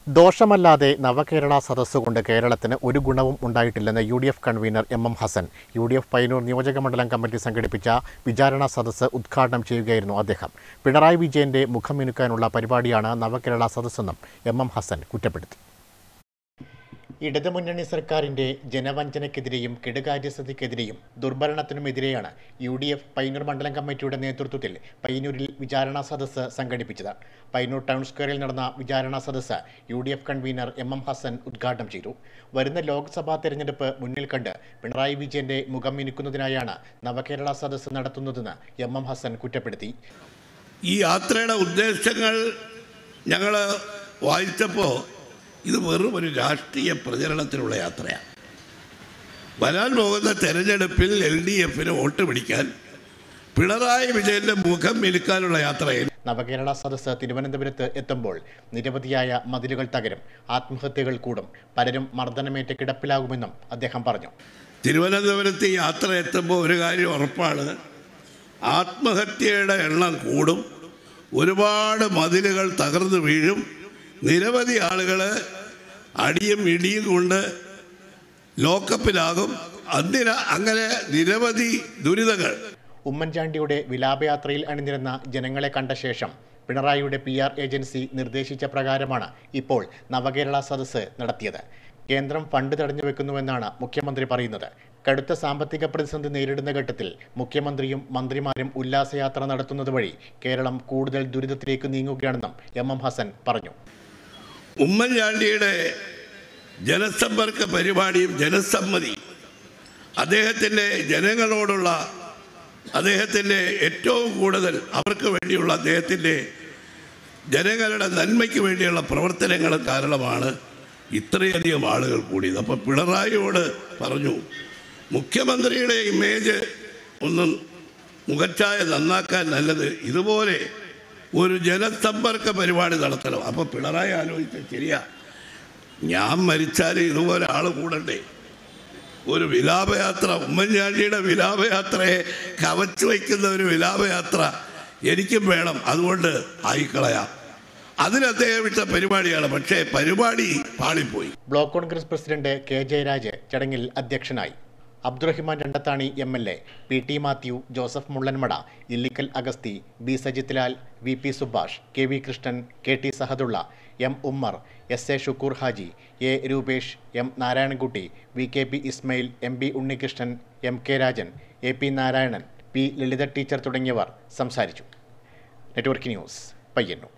ദോഷമല്ലാതെ നവകേരള സദസ്സുകൊണ്ട് കേരളത്തിന് ഒരു ഗുണവും ഉണ്ടായിട്ടില്ലെന്ന് UDF convener MM Hassan. UDF Payyanur നിയോജകമണ്ഡലം കമ്മിറ്റി സംഘടിപ്പിച്ച വിചാരണ സദസ്സ് ഉദ്ഘാടനം ചെയ്യുകയായിരുന്നു അദ്ദേഹം. പിണറായി വിജയന്റെ മുഖം മിനുക്കാനുള്ള പരിപാടിയാണ് നവകേരള സദസ്സെന്നും MM ഹസൻ കുറ്റപ്പെടുത്തി. ഇടതുമുന്നണി സർക്കാരിന്റെ ജനവഞ്ചനയ്ക്കെതിരെയും കെടുകാര്യസ്ഥതയ്ക്കെതിരെയും ദുർഭരണത്തിനുമെതിരെയാണ് UDF പയ്യന്നൂർ മണ്ഡലം കമ്മിറ്റിയുടെ നേതൃത്വത്തിൽ പയ്യന്നൂരിൽ വിചാരണ സദസ്സ് സംഘടിപ്പിച്ചത്. പയ്യന്നൂർ ടൗൺ സ്ക്വയറിൽ നടന്ന വിചാരണ സദസ്സ് UDF കൺവീനർ MM ഹസൻ ഉദ്ഘാടനം ചെയ്തു. വരുന്ന ലോക്സഭാ തെരഞ്ഞെടുപ്പ് മുന്നിൽ കണ്ട് പിണറായി വിജയന്റെ മുഖം മിനുക്കുന്നതിനായാണ് നവകേരള സദസ്സ് നടത്തുന്നതെന്ന് MM ഹസൻ കുറ്റപ്പെടുത്തി. ഈ യാത്രയുടെ ഉദ്ദേശങ്ങൾ ഞങ്ങൾ വായിച്ചപ്പോൾ ഇത് വെറും ഒരു രാഷ്ട്രീയ പ്രചരണത്തിനുള്ള യാത്രയാണ്. വരാൻ പോകുന്ന തെരഞ്ഞെടുപ്പിൽ LDFന് വോട്ട് പിടിക്കാൻ പിണറായി വിജയന്റെ മുഖം മിനുക്കാനുള്ള യാത്രയിൽ നവകേരള സദസ്സ് തിരുവനന്തപുരത്ത് എത്തുമ്പോൾ നിരവധിയായ മതിലുകൾ തകരും, ആത്മഹത്യകൾ കൂടും, പലരും മർദ്ദനമേറ്റ് കിടപ്പിലാകുമെന്നും അദ്ദേഹം പറഞ്ഞു. തിരുവനന്തപുരത്ത് ഈ യാത്ര എത്തുമ്പോൾ ഒരു കാര്യം ഉറപ്പാണ്, ആത്മഹത്യയുടെ എണ്ണം കൂടും, ഒരുപാട് മതിലുകൾ തകർന്നു വീഴും, നിരവധി ആളുകൾ അടിയും ഇടിയും കൊണ്ട് ലോക്കപ്പിലാകും. അങ്ങനെ നിരവധി ദുരിതങ്ങൾ. ഉമ്മൻചാണ്ടിയുടെ വിലാപയാത്രയിൽ അണിനിരുന്ന ജനങ്ങളെ കണ്ട ശേഷം പിണറായിയുടെ PR ഏജൻസി നിർദ്ദേശിച്ച പ്രകാരമാണ് ഇപ്പോൾ നവകേരള സദസ്സ് നടത്തിയത്. കേന്ദ്രം ഫണ്ട് തടഞ്ഞു വെക്കുന്നുവെന്നാണ് മുഖ്യമന്ത്രി പറയുന്നത്. കടുത്ത സാമ്പത്തിക പ്രതിസന്ധി നേരിടുന്ന ഘട്ടത്തിൽ മുഖ്യമന്ത്രിയും മന്ത്രിമാരും ഉല്ലാസയാത്ര നടത്തുന്നത് വഴി കേരളം കൂടുതൽ ദുരിതത്തിലേക്ക് നീങ്ങുകയാണെന്നും MM ഹസൻ പറഞ്ഞു. ഉമ്മൻചാണ്ടിയുടെ ജനസമ്പർക്ക പരിപാടിയും ജനസമ്മതി, അദ്ദേഹത്തിൻ്റെ ജനങ്ങളോടുള്ള അദ്ദേഹത്തിൻ്റെ ഏറ്റവും കൂടുതൽ അവർക്ക് വേണ്ടിയുള്ള അദ്ദേഹത്തിൻ്റെ ജനങ്ങളുടെ നന്മയ്ക്ക് വേണ്ടിയുള്ള പ്രവർത്തനങ്ങൾ കാരണമാണ് ഇത്രയധികം ആളുകൾ കൂടിയത്. അപ്പോൾ പിണറായിയോട് പറഞ്ഞു, മുഖ്യമന്ത്രിയുടെ ഇമേജ് ഒന്ന് മുഖച്ഛായ നന്നാക്കാൻ നല്ലത് ഇതുപോലെ ഒരു ജനസമ്പർക്ക പരിപാടി നടത്തണം. അപ്പോൾ പിണറായി ആലോചിച്ച ശരിയാ, ഞാൻ മരിച്ചാൽ ഇതുപോലെ ആൾ കൂടണ്ടേ, ഒരു വിലാപയാത്ര, ഉമ്മൻചാണ്ടിയുടെ വിലാപയാത്രയെ കവച്ചു വയ്ക്കുന്ന ഒരു വിലാപയാത്ര എനിക്കും വേണം, അതുകൊണ്ട് ആയിക്കളയാം. അതിന് അദ്ദേഹം ഇട്ട പരിപാടിയാണ്. പക്ഷേ പരിപാടി പാളിപ്പോയി. Block Congress president K Jayaraj ചടങ്ങിൽ അധ്യക്ഷനായി. Abdurahiman Randathani MLA, PT Mathew, Joseph Mullanmada, Illickal Agasthi, B Sajith Lal, VP Subhash, KV Krishnan, KT Sahadulla, M Ummer, SA Shukkoor Haji, A Rupesh, M Narayanankutty, VKP Ismail, MB Unnikrishnan, MK Rajan, AP Narayanan, P Lalitha teacher തുടങ്ങിയവർ സംസാരിച്ചു. Network news, Payyanur.